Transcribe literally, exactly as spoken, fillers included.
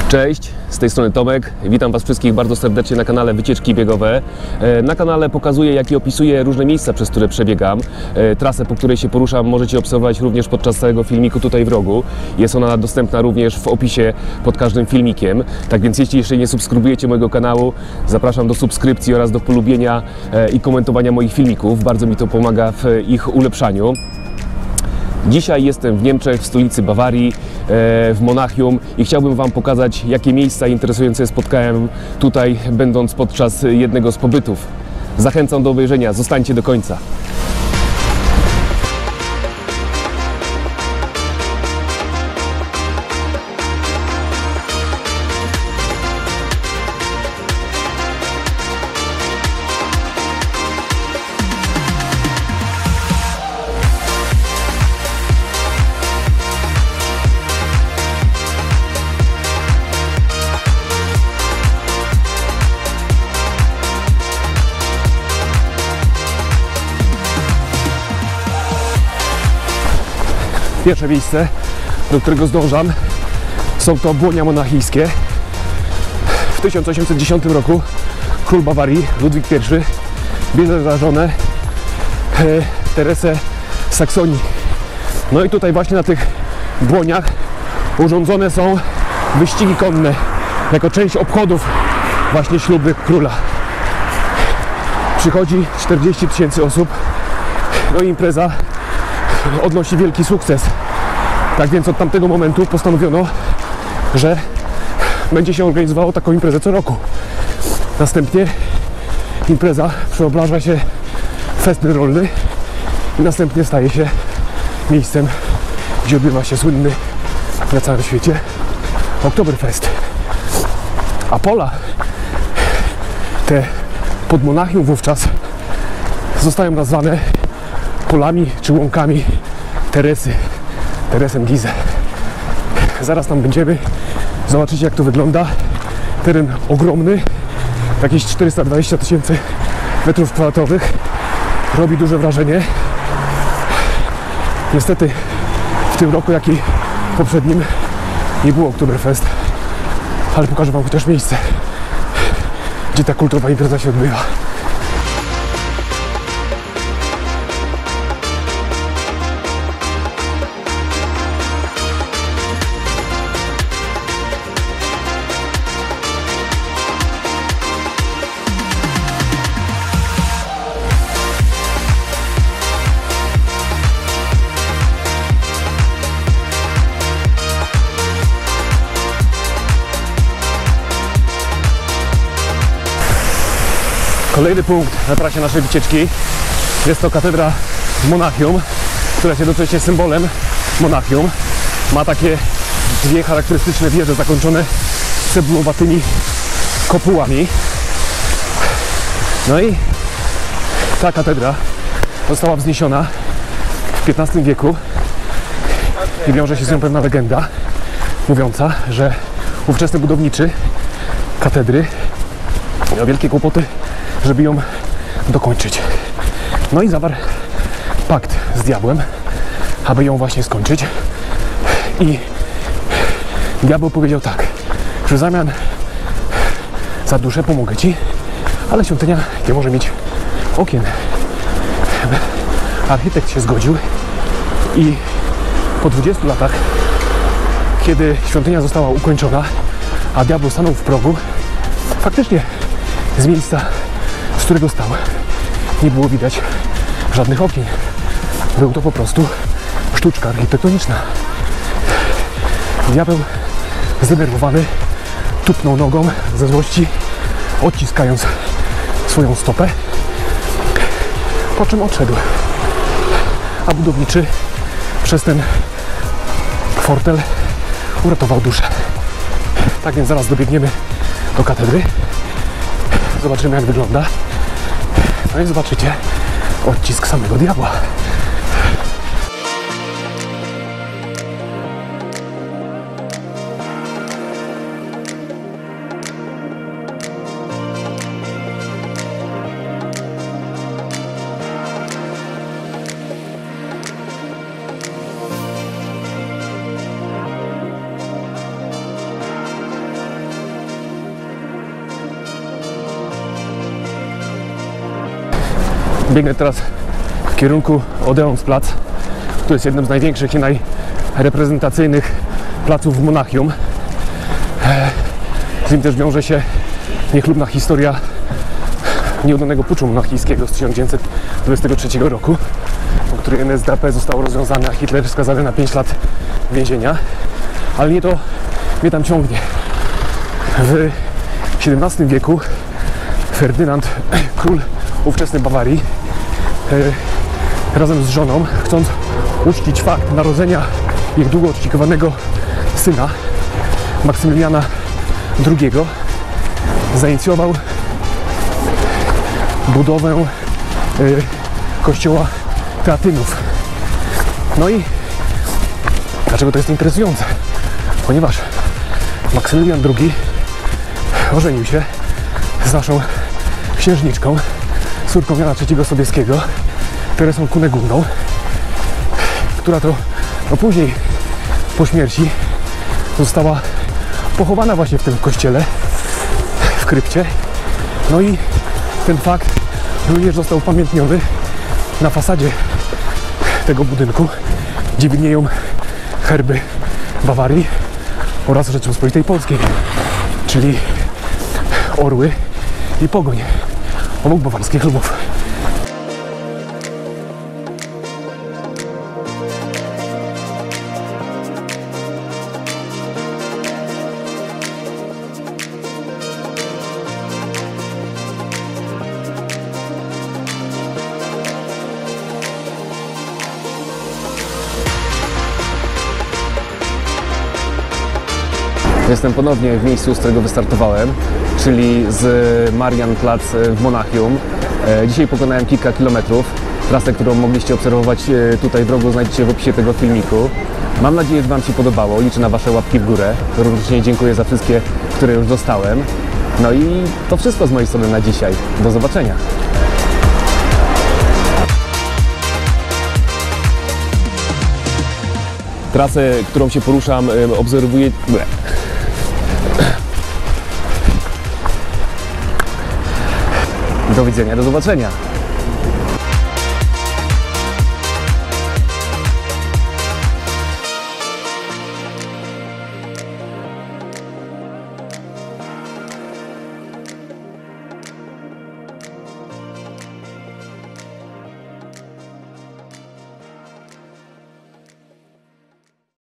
Cześć, z tej strony Tomek. Witam Was wszystkich bardzo serdecznie na kanale Wycieczki Biegowe. Na kanale pokazuję, jak i opisuję różne miejsca, przez które przebiegam. Trasę, po której się poruszam, możecie obserwować również podczas całego filmiku tutaj w rogu. Jest ona dostępna również w opisie pod każdym filmikiem. Tak więc jeśli jeszcze nie subskrybujecie mojego kanału, zapraszam do subskrypcji oraz do polubienia i komentowania moich filmików. Bardzo mi to pomaga w ich ulepszaniu. Dzisiaj jestem w Niemczech, w stolicy Bawarii, w Monachium i chciałbym Wam pokazać, jakie miejsca interesujące spotkałem tutaj, będąc podczas jednego z pobytów. Zachęcam do obejrzenia, zostańcie do końca. Pierwsze miejsce, do którego zdążam, są to Błonia Monachijskie. W tysiąc osiemset dziesiątym roku król Bawarii, Ludwik pierwszy, bierze za żonę e, Teresę z Saksonii. No i tutaj właśnie na tych błoniach urządzone są wyścigi konne, jako część obchodów właśnie ślubu króla. Przychodzi czterdzieści tysięcy osób, no i impreza odnosi wielki sukces. Tak więc od tamtego momentu postanowiono, że będzie się organizowało taką imprezę co roku. Następnie impreza przeobraża się w festyn rolny i następnie staje się miejscem, gdzie odbywa się słynny na całym świecie Oktoberfest. A pola te pod Monachium wówczas zostają nazwane polami czy łąkami Teresy, Teresem Gize. Zaraz tam będziemy, zobaczycie, jak to wygląda. Teren ogromny, jakieś czterysta dwadzieścia tysięcy metrów kwadratowych. Robi duże wrażenie. Niestety w tym roku, jak i poprzednim, nie było Oktoberfest, ale pokażę Wam chociaż miejsce, gdzie ta kultowa impreza się odbywa. Kolejny punkt na trasie naszej wycieczki jest to katedra w Monachium, która jest jednocześnie symbolem Monachium. Ma takie dwie charakterystyczne wieże zakończone cebulowanymi kopułami. No i ta katedra została wzniesiona w piętnastym wieku i wiąże się z nią pewna legenda mówiąca, że ówczesny budowniczy katedry miał wielkie kłopoty, żeby ją dokończyć. No i zawarł pakt z diabłem, aby ją właśnie skończyć. I diabeł powiedział tak, że w zamian za duszę pomogę Ci, ale świątynia nie może mieć okien. Architekt się zgodził i po dwudziestu latach, kiedy świątynia została ukończona, a diabeł stanął w progu, faktycznie z miejsca, z którego stał, nie było widać żadnych okien. Był to po prostu sztuczka architektoniczna. Diabeł zdenerwowany tupnął nogą ze złości, odciskając swoją stopę, po czym odszedł. A budowniczy przez ten fortel uratował duszę. Tak więc zaraz dobiegniemy do katedry. Zobaczymy, jak wygląda. No i zobaczycie odcisk samego diabła. Biegnę teraz w kierunku Odeonsplatz, który jest jednym z największych i najreprezentacyjnych placów w Monachium. Z nim też wiąże się niechlubna historia nieudanego puczu monachijskiego z tysiąc dziewięćset dwudziestego trzeciego roku, po której N S D A P zostało rozwiązane, a Hitler skazany na pięć lat więzienia. Ale nie to mnie tam ciągnie. W siedemnastym wieku Ferdynand, król ówczesnej Bawarii, razem z żoną, chcąc uczcić fakt narodzenia ich długo oczekiwanego syna, Maksymiliana drugiego, zainicjował budowę y, kościoła Teatynów. No i dlaczego to jest interesujące? Ponieważ Maksymilian drugi ożenił się z naszą księżniczką, córką Jana trzeciego Sobieskiego, Teresą Kunegundną, która to no później po śmierci została pochowana właśnie w tym kościele, w krypcie. No i ten fakt również został upamiętniony na fasadzie tego budynku, gdzie widnieją herby Bawarii oraz Rzeczypospolitej Polskiej, czyli orły i pogoń obok bawarskich lwów. Jestem ponownie w miejscu, z którego wystartowałem, czyli z Marienplatz w Monachium. Dzisiaj pokonałem kilka kilometrów. Trasę, którą mogliście obserwować tutaj w rogu, znajdziecie w opisie tego filmiku. Mam nadzieję, że Wam się podobało. Liczę na Wasze łapki w górę. Również dziękuję za wszystkie, które już dostałem. No i to wszystko z mojej strony na dzisiaj. Do zobaczenia. Trasę, którą się poruszam, obserwuję... Do widzenia, do zobaczenia.